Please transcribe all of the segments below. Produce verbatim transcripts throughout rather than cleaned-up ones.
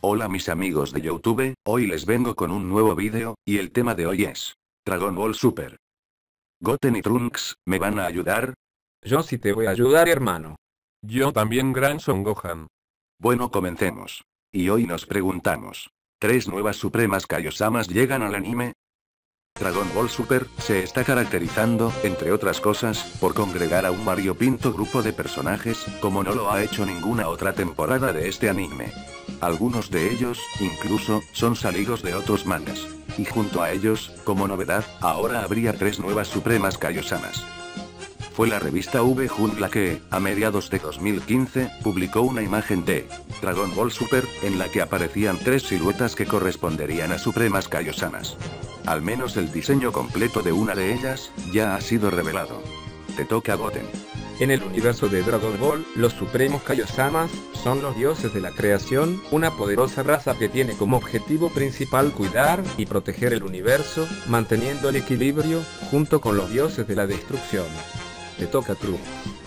Hola mis amigos de YouTube, hoy les vengo con un nuevo vídeo, y el tema de hoy es Dragon Ball Super. Goten y Trunks, ¿me van a ayudar? Yo sí te voy a ayudar, hermano. Yo también, Gran Son Gohan. Bueno, comencemos. Y hoy nos preguntamos, ¿tres nuevas supremas Kaiosamas llegan al anime? Dragon Ball Super se está caracterizando, entre otras cosas, por congregar a un variopinto grupo de personajes, como no lo ha hecho ninguna otra temporada de este anime. Algunos de ellos, incluso, son salidos de otros mangas. Y junto a ellos, como novedad, ahora habría tres nuevas supremas Kaiosamas. Fue la revista V-Jun la que, a mediados de dos mil quince, publicó una imagen de Dragon Ball Super, en la que aparecían tres siluetas que corresponderían a supremas Kaiosamas. Al menos el diseño completo de una de ellas, ya ha sido revelado. Te toca, Goten. En el universo de Dragon Ball, los supremos Kaiosamas son los dioses de la creación, una poderosa raza que tiene como objetivo principal cuidar y proteger el universo, manteniendo el equilibrio, junto con los dioses de la destrucción. Te toca, Trunks.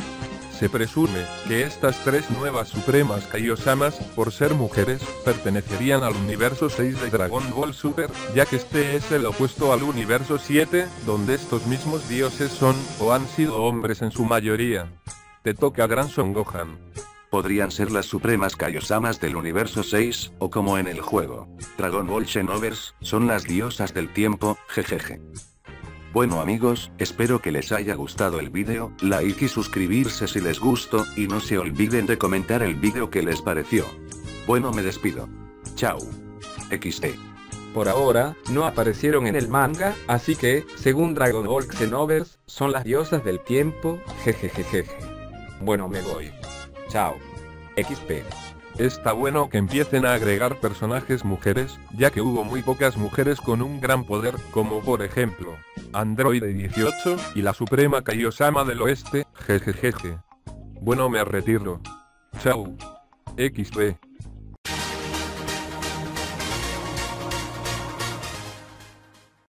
Se presume que estas tres nuevas supremas Kaiosamas, por ser mujeres, pertenecerían al universo seis de Dragon Ball Super, ya que este es el opuesto al universo siete, donde estos mismos dioses son, o han sido hombres en su mayoría. Te toca, Gran Son Gohan. Podrían ser las supremas Kaiosamas del universo seis, o como en el juego Dragon Ball Xenoverse, son las diosas del tiempo, jejeje. Bueno amigos, espero que les haya gustado el vídeo, like y suscribirse si les gustó, y no se olviden de comentar el vídeo que les pareció. Bueno, me despido. Chao. equis de. Por ahora, no aparecieron en el manga, así que, según Dragon Ball Xenoverse, son las diosas del tiempo, jejejejeje. Bueno, me voy. Chao. equis pe. Está bueno que empiecen a agregar personajes mujeres, ya que hubo muy pocas mujeres con un gran poder, como por ejemplo, Androide dieciocho, y la Suprema Kaiosama del Oeste, jejejeje. Bueno, me retiro. Chao. equis de.